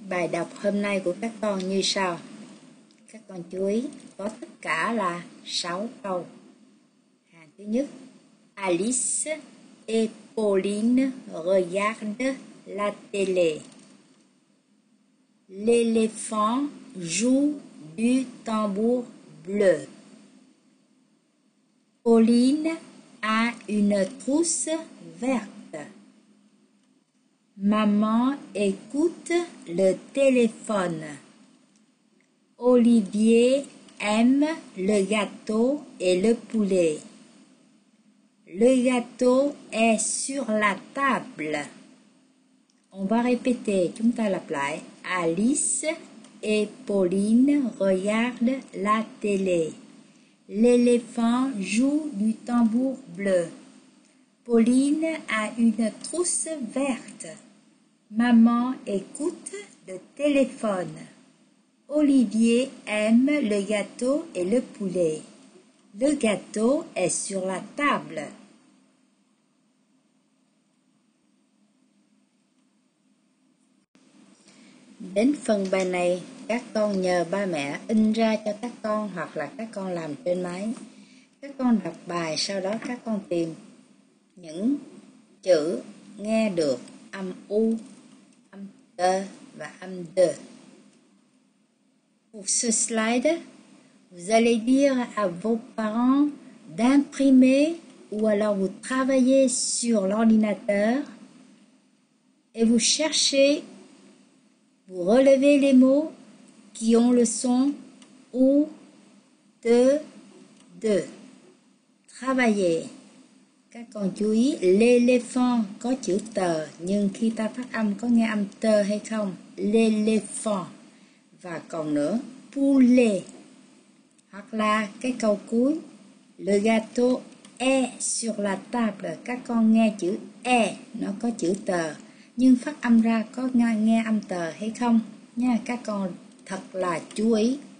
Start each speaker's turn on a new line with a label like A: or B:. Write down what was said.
A: Bài đọc hôm nay của các con như sau. Các con chú ý, có tất cả là 6 câu. Hàng thứ nhất, Alice et Pauline regardent la télé. L'éléphant joue du tambour bleu. Pauline a une trousse verte. Maman écoute le téléphone. Olivier aime le gâteau et le poulet. Le gâteau est sur la table. On va répéter, chúng ta lặp lại. Alice et Pauline regardent la télé. L'éléphant joue du tambour bleu. Pauline a une trousse verte. Maman écoute le téléphone. Olivier aime le gâteau et le poulet. Le gâteau est sur la table. Đến phần bài này, các con nhờ ba mẹ in ra cho các con hoặc là các con làm trên máy. Các con đọc bài, sau đó các con tìm những chữ nghe được âm U, âm T và âm D. Pour ce slide, vous allez dire à vos parents d'imprimer ou alors vous travaillez sur l'ordinateur et vous cherchez, vous relevez les mots qui ont le son U, T, D. Travailler. Các con chú ý, l'éléphant có chữ tờ, nhưng khi ta phát âm có nghe âm tơ hay không? L'éléphant. Và còn nữa, poulet. Hoặc là cái câu cuối, le gâteau est sur la table. Các con nghe chữ e, nó có chữ tờ, nhưng phát âm ra có nghe âm tờ hay không? Nha, các con thật là chú ý.